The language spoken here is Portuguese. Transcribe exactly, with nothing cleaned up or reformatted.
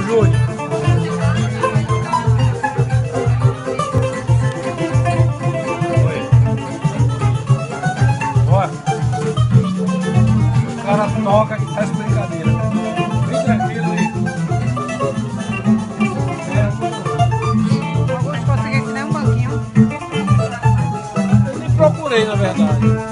Júlio. Olha. O cara toca e faz brincadeira. Bem tranquilo aí. Augusto, consegui aqui nem um banquinho. Eu nem procurei, na verdade.